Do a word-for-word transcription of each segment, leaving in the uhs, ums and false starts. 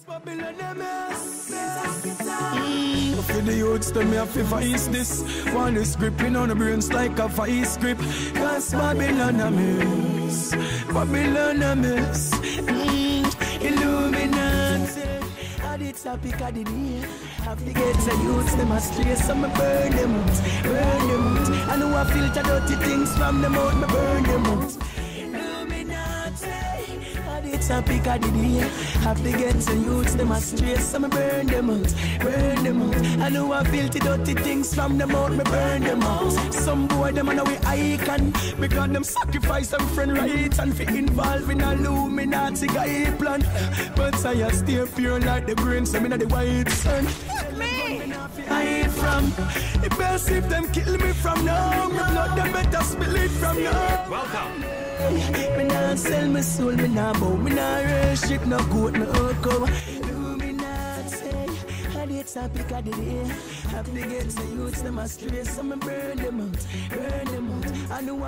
Babylon a mess. Mm, for the youths tell me I fi face this. One is gripping on the brains like a vice grip. Cause Babylon a mess. Babylon a mess. Mm, Illuminati. And it's a pick of the day. Have to get the youths them astray. So me burn them out, burn them out. I know I filter dirty things from them out. Me burn them out. It's a pick of the day. Have to get the youths them astray. So me burn them out, burn them out. I know I filthy dirty things from them out. Me burn them out. Some boy them on a way icon because them sacrifice them friend rights and fi involve in Illuminati guy plan. But I stay pure like the grain. So me not the white sun. Me I ain't from. The best if them kill me from now. Me blood them better spill it from now. Welcome. Me nah sell my soul, me nah bow, me nah worship no goat, no cow. Illuminati, and it's a pick of the day. Have to get the youths them astray, so me burn them out, burn them out. I know I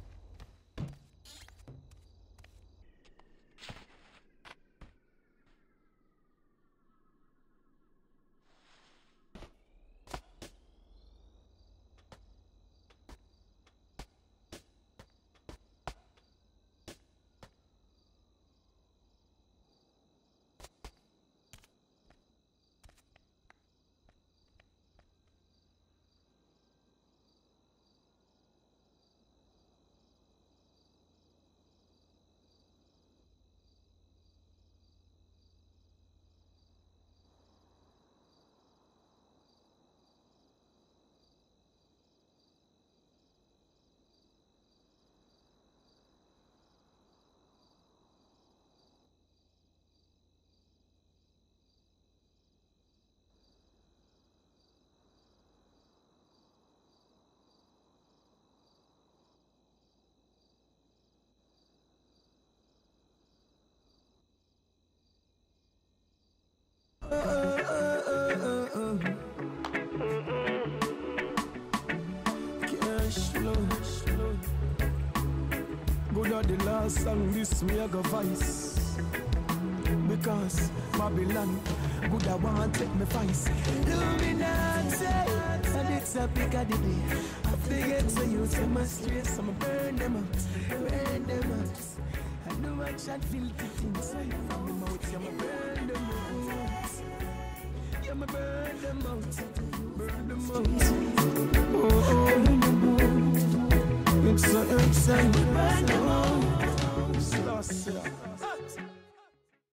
the last song this me a go voice. Because Babylon would have want take me voice. Illuminati, and it's a pick of the day. I forget so you say my straight, so I burn them out, burn them out. I know I can't feel the things from the mouth, yeah, I burn them out. Yeah, I burn them out, burn them out. Oh, oh. It's so exciting. Burn them out.